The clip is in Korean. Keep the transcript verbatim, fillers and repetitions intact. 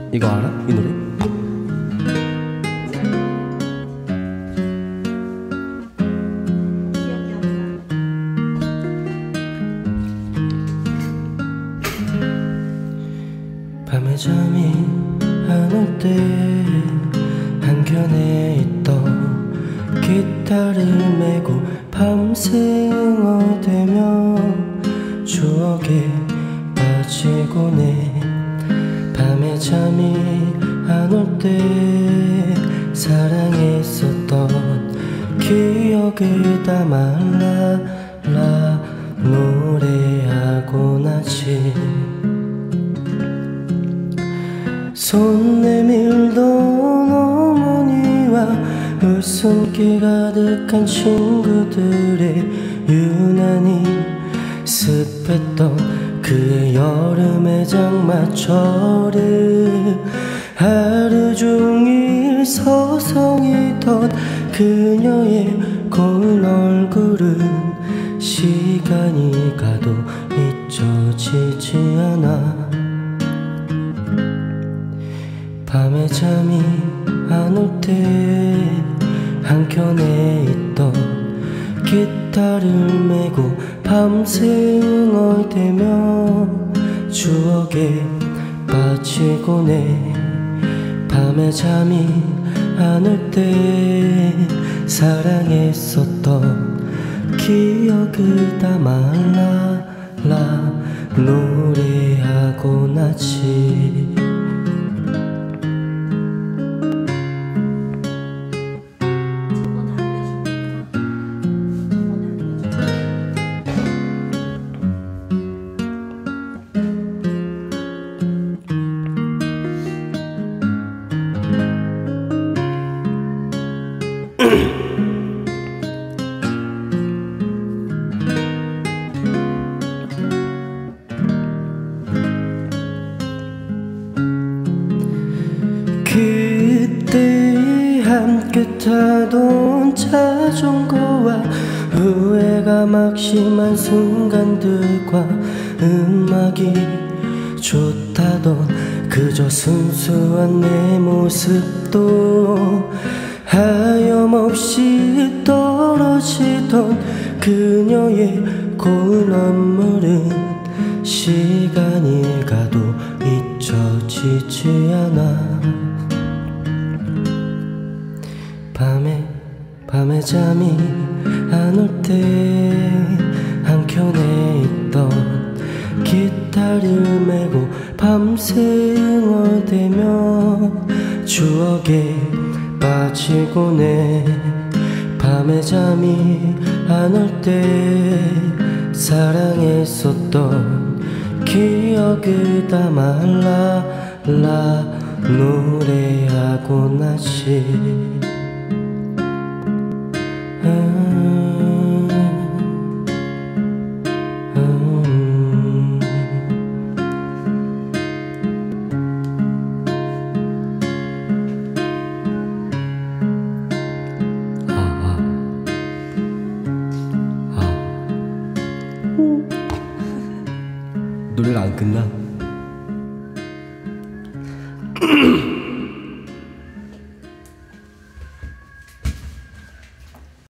이거 알아? 이 노래? 밤에 잠이 안 올 때 한켠에 있던 기타를 메고 밤새 응어대며 추억에 빠지고네. 밤에 잠이 안 올 때 사랑했었던 기억을 담아라 노래하고 나지. 손 내밀던 어머니와 웃음기 가득한 친구들의 유난히 습했던 그의 여름의 장마철을 하루 종일 서성이던 그녀의 고운 얼굴은 시간이 가도 잊혀지지 않아. 밤에 잠이 안 올 때 한켠에 있던 기타를 메고 밤새 응어대며 추억에 빠지고네. 밤에 잠이 안 올 때 사랑했었던 기억을 담아라 노래하고 나지. 그때 함께 타던 자전거와 후회가 막심한 순간들과 음악이 좋다던 그저 순수한 내 모습도 하염없이 떨어지던 그녀의 고운 눈물은 시간이 가도 잊혀지지 않아. 밤에 밤에 잠이 안 올 때 한켠에 있던 기타를 메고 밤새 응어대며 추억에 빠지고네. 밤에 잠이 안 올 때 사랑했었던 기억을 담아라 노래하고 나지. 음, 음. 아, 아. 아. 노래가 안 끝나.